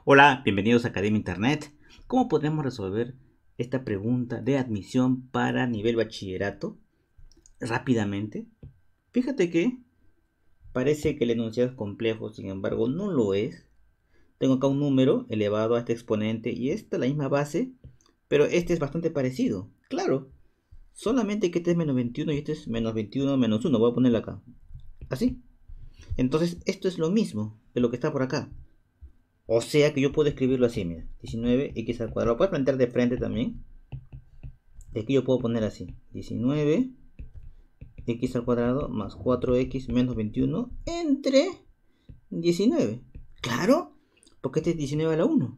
Hola, bienvenidos a Academia Internet. ¿Cómo podemos resolver esta pregunta de admisión para nivel bachillerato rápidamente? Fíjate que parece que el enunciado es complejo, sin embargo no lo es. Tengo acá un número elevado a este exponente y esta es la misma base, pero este es bastante parecido. Claro, solamente que este es menos 21 y este es menos 21 menos 1. Voy a ponerlo acá. Así. Entonces esto es lo mismo de lo que está por acá. O sea que yo puedo escribirlo así, mira. 19x al cuadrado. Lo puedes plantear de frente también. Y aquí yo puedo poner así. 19x al cuadrado más 4x menos 21 entre 19. Claro, porque este es 19 a la 1.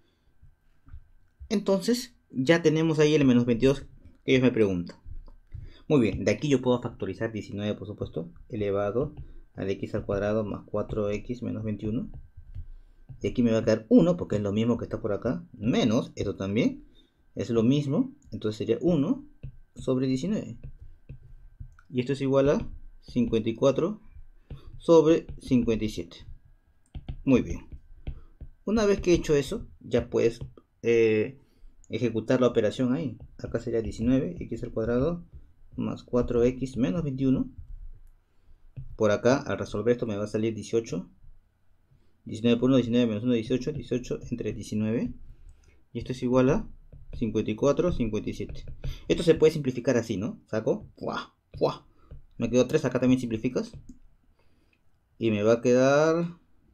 Entonces, ya tenemos ahí el menos 22 que ellos me preguntan. Muy bien, de aquí yo puedo factorizar 19, por supuesto, elevado al x al cuadrado más 4x menos 21. Y aquí me va a quedar 1, porque es lo mismo que está por acá, menos, esto también, es lo mismo, entonces sería 1 sobre 19. Y esto es igual a 54 sobre 57. Muy bien. Una vez que he hecho eso, ya puedes ejecutar la operación ahí. Acá sería 19x al cuadrado más 4x menos 21. Por acá, al resolver esto me va a salir 18. 19 por 1, 19 menos 1, 18. 18 entre 19. Y esto es igual a 54, 57. Esto se puede simplificar así, ¿no? Saco. ¡Fua! ¡Fua! Me quedó 3. Acá también simplificas. Y me va a quedar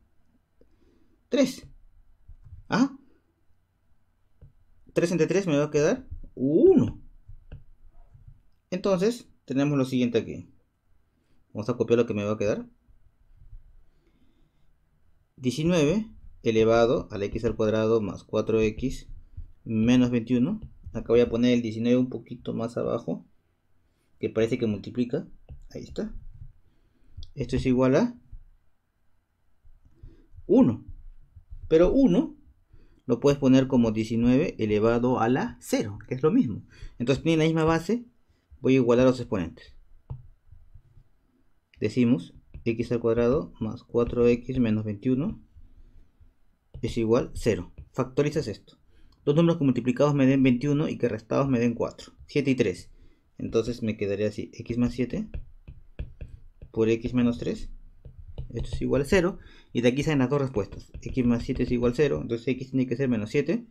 3. ¿Ah? 3 entre 3 me va a quedar 1. Entonces, tenemos lo siguiente aquí. Vamos a copiar lo que me va a quedar. 19 elevado al x al cuadrado más 4x menos 21. Acá voy a poner el 19 un poquito más abajo, que parece que multiplica. Ahí está. Esto es igual a 1. Pero 1 lo puedes poner como 19 elevado a la 0, que es lo mismo. Entonces tiene la misma base. Voy a igualar los exponentes. Decimos x al cuadrado más 4x menos 21 es igual a 0. Factorizas esto. Dos números que multiplicados me den 21 y que restados me den 4. 7 y 3. Entonces me quedaría así. X más 7 por x menos 3. Esto es igual a 0. Y de aquí salen las dos respuestas. X más 7 es igual a 0. Entonces x tiene que ser menos 7.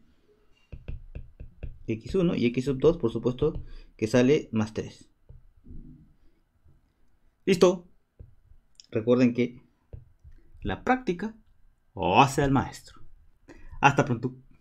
X1 y x sub 2, por supuesto, que sale más 3. ¡Listo! Recuerden que la práctica hace al maestro. Hasta pronto.